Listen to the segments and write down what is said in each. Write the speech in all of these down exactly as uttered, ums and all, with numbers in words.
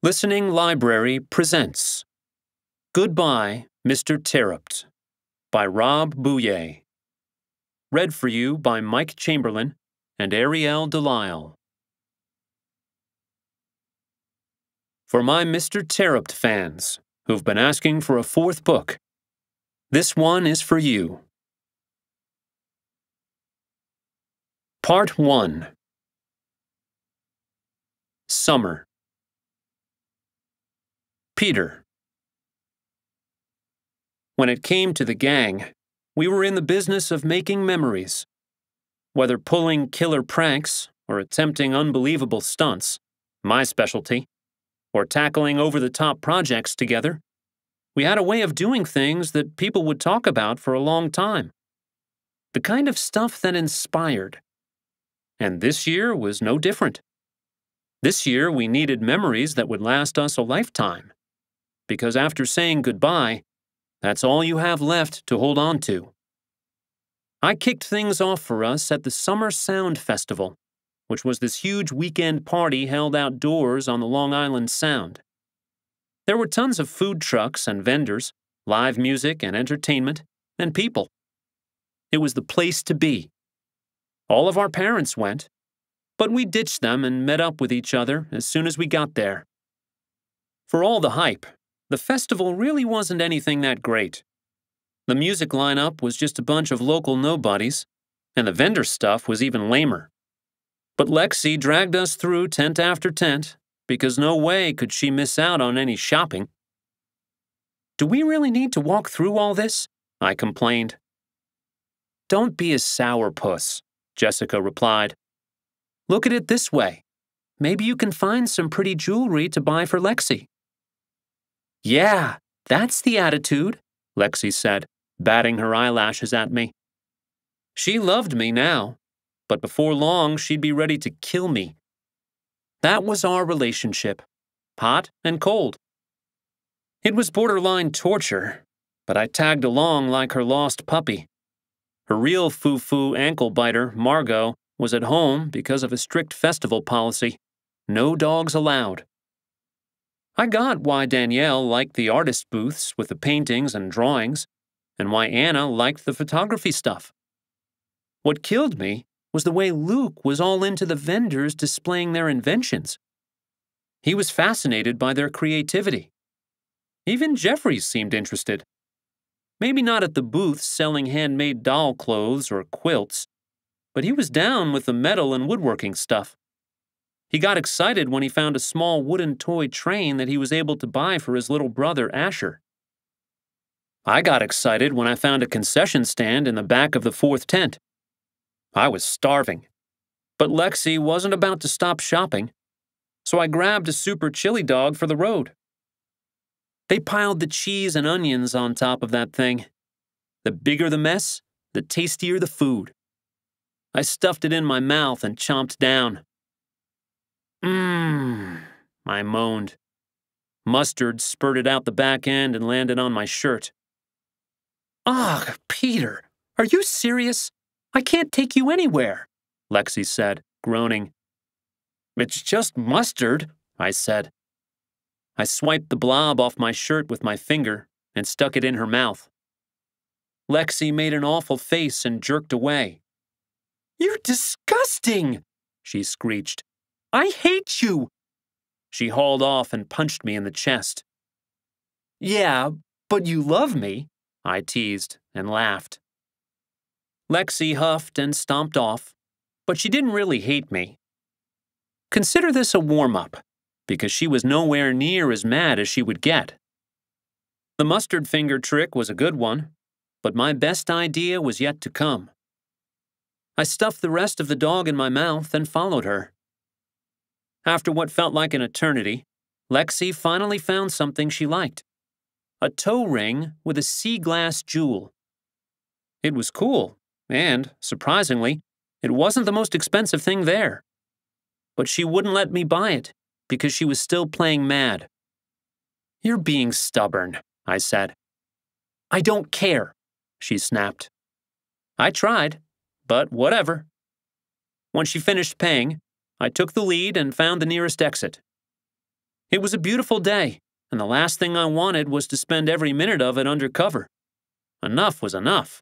Listening Library presents Goodbye, Mister Terupt by Rob Buyea. Read for you by Mike Chamberlain and Arielle DeLisle. For my Mister Terupt fans who've been asking for a fourth book, this one is for you. Part one. Summer. Peter. When it came to the gang, we were in the business of making memories. Whether pulling killer pranks or attempting unbelievable stunts, my specialty, or tackling over-the-top projects together, we had a way of doing things that people would talk about for a long time. The kind of stuff that inspired. And this year was no different. This year we needed memories that would last us a lifetime. Because after saying goodbye, that's all you have left to hold on to. I kicked things off for us at the Summer Sound Festival, which was this huge weekend party held outdoors on the Long Island Sound. There were tons of food trucks and vendors, live music and entertainment, and people. It was the place to be. All of our parents went, but we ditched them and met up with each other as soon as we got there. For all the hype, the festival really wasn't anything that great. The music lineup was just a bunch of local nobodies, and the vendor stuff was even lamer. But Lexi dragged us through tent after tent, because no way could she miss out on any shopping. "Do we really need to walk through all this?" I complained. "Don't be a sourpuss," Jessica replied. "Look at it this way. Maybe you can find some pretty jewelry to buy for Lexi." "Yeah, that's the attitude," Lexi said, batting her eyelashes at me. She loved me now, but before long she'd be ready to kill me. That was our relationship, hot and cold. It was borderline torture, but I tagged along like her lost puppy. Her real foo-foo ankle-biter, Margot, was at home because of a strict festival policy. No dogs allowed. I got why Danielle liked the artist booths with the paintings and drawings, and why Anna liked the photography stuff. What killed me was the way Luke was all into the vendors displaying their inventions. He was fascinated by their creativity. Even Jeffrey seemed interested. Maybe not at the booths selling handmade doll clothes or quilts, but he was down with the metal and woodworking stuff. He got excited when he found a small wooden toy train that he was able to buy for his little brother, Asher. I got excited when I found a concession stand in the back of the fourth tent. I was starving, but Lexi wasn't about to stop shopping, so I grabbed a super chili dog for the road. They piled the cheese and onions on top of that thing. The bigger the mess, the tastier the food. I stuffed it in my mouth and chomped down. Mmm, I moaned. Mustard spurted out the back end and landed on my shirt. "Ugh, Peter, are you serious? I can't take you anywhere," Lexi said, groaning. "It's just mustard," I said. I swiped the blob off my shirt with my finger and stuck it in her mouth. Lexi made an awful face and jerked away. "You're disgusting," she screeched. "I hate you." She hauled off and punched me in the chest. "Yeah, but you love me," I teased and laughed. Lexi huffed and stomped off, but she didn't really hate me. Consider this a warm-up, because she was nowhere near as mad as she would get. The mustard finger trick was a good one, but my best idea was yet to come. I stuffed the rest of the dog in my mouth and followed her. After what felt like an eternity, Lexi finally found something she liked. A toe ring with a sea glass jewel. It was cool, and, surprisingly, it wasn't the most expensive thing there. But she wouldn't let me buy it, because she was still playing mad. "You're being stubborn," I said. "I don't care," she snapped. I tried, but whatever. When she finished paying, I took the lead and found the nearest exit. It was a beautiful day, and the last thing I wanted was to spend every minute of it under cover. Enough was enough.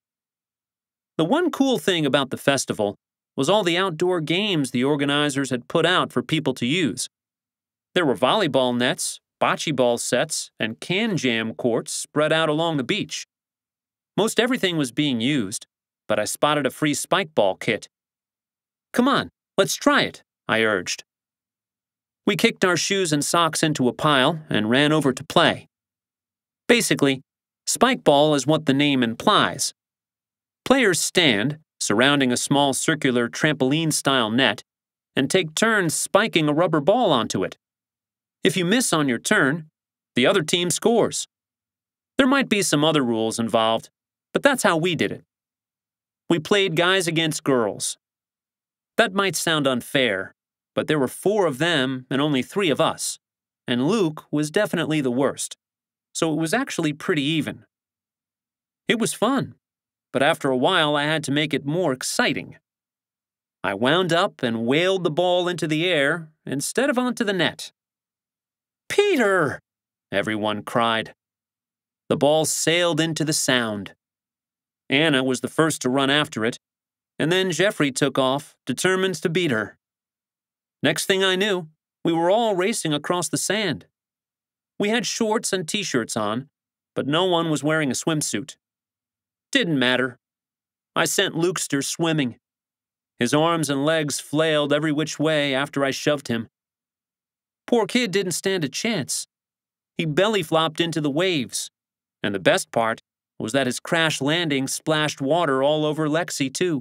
The one cool thing about the festival was all the outdoor games the organizers had put out for people to use. There were volleyball nets, bocce ball sets, and can jam courts spread out along the beach. Most everything was being used, but I spotted a free spike ball kit. "Come on, let's try it," I urged. We kicked our shoes and socks into a pile and ran over to play. Basically, spike ball is what the name implies. Players stand, surrounding a small circular trampoline-style net, and take turns spiking a rubber ball onto it. If you miss on your turn, the other team scores. There might be some other rules involved, but that's how we did it. We played guys against girls. That might sound unfair, but there were four of them and only three of us, and Luke was definitely the worst, so it was actually pretty even. It was fun, but after a while I had to make it more exciting. I wound up and whaled the ball into the air instead of onto the net. "Peter!" everyone cried. The ball sailed into the sound. Anna was the first to run after it, and then Jeffrey took off, determined to beat her. Next thing I knew, we were all racing across the sand. We had shorts and t-shirts on, but no one was wearing a swimsuit. Didn't matter. I sent Lukester swimming. His arms and legs flailed every which way after I shoved him. Poor kid didn't stand a chance. He belly flopped into the waves, and the best part was that his crash landing splashed water all over Lexi, too.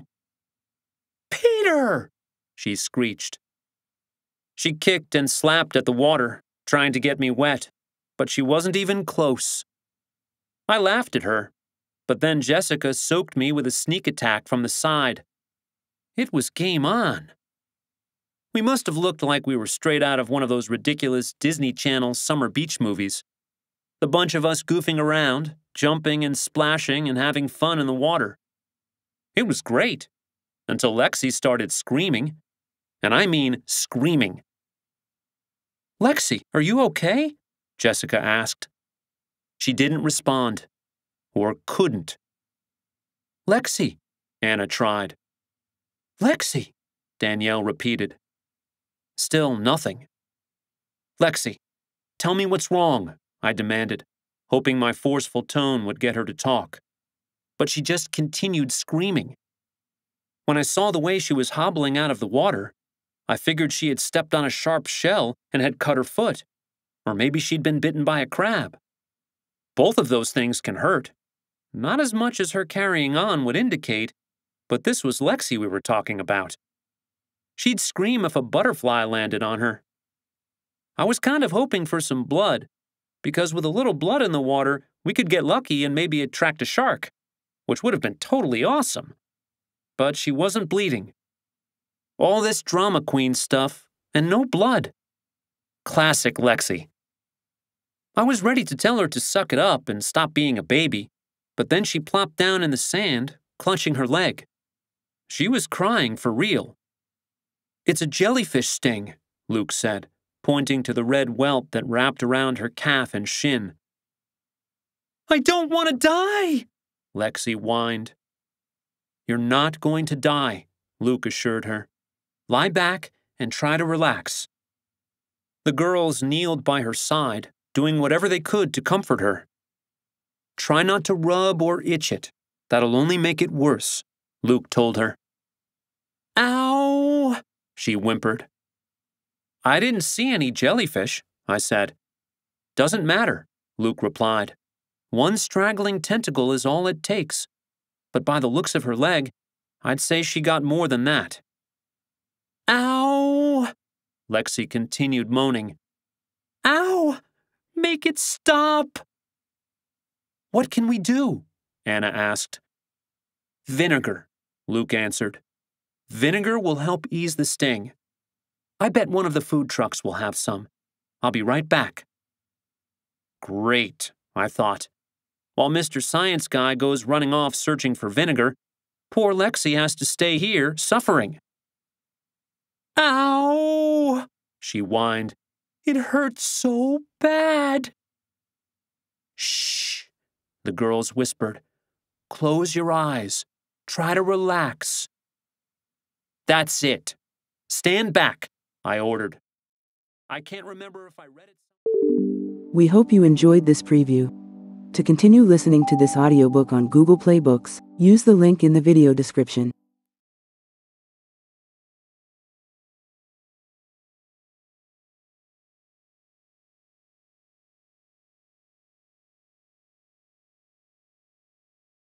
"Peter!" she screeched. She kicked and slapped at the water, trying to get me wet, but she wasn't even close. I laughed at her, but then Jessica soaked me with a sneak attack from the side. It was game on. We must have looked like we were straight out of one of those ridiculous Disney Channel summer beach movies. The bunch of us goofing around, jumping and splashing and having fun in the water. It was great, until Lexi started screaming. And I mean screaming. "Lexi, are you okay?" Jessica asked. She didn't respond, or couldn't. "Lexi," Anna tried. "Lexi," Danielle repeated. Still nothing. "Lexi, tell me what's wrong," I demanded, hoping my forceful tone would get her to talk. But she just continued screaming. When I saw the way she was hobbling out of the water, I figured she had stepped on a sharp shell and had cut her foot, or maybe she'd been bitten by a crab. Both of those things can hurt. Not as much as her carrying on would indicate, but this was Lexi we were talking about. She'd scream if a butterfly landed on her. I was kind of hoping for some blood, because with a little blood in the water, we could get lucky and maybe attract a shark, which would have been totally awesome. But she wasn't bleeding. All this drama queen stuff, and no blood. Classic Lexi. I was ready to tell her to suck it up and stop being a baby, but then she plopped down in the sand, clutching her leg. She was crying for real. "It's a jellyfish sting," Luke said, pointing to the red welt that wrapped around her calf and shin. "I don't want to die," Lexi whined. "You're not going to die," Luke assured her. "Lie back and try to relax." The girls kneeled by her side, doing whatever they could to comfort her. "Try not to rub or itch it. That'll only make it worse," Luke told her. "Ow!" she whimpered. "I didn't see any jellyfish," I said. "Doesn't matter," Luke replied. "One straggling tentacle is all it takes. But by the looks of her leg, I'd say she got more than that." "Ow!" Lexi continued moaning. "Ow! Make it stop!" "What can we do?" Anna asked. "Vinegar," Luke answered. "Vinegar will help ease the sting. I bet one of the food trucks will have some. I'll be right back." Great, I thought. While Mister Science Guy goes running off searching for vinegar, poor Lexi has to stay here, suffering. "Ow!" she whined. It hurts so bad. Shh, the girls whispered. Close your eyes. Try to relax. That's it. Stand back, I ordered. I can't remember if I read it. We hope you enjoyed this preview. To continue listening to this audiobook on Google Play Books, use the link in the video description.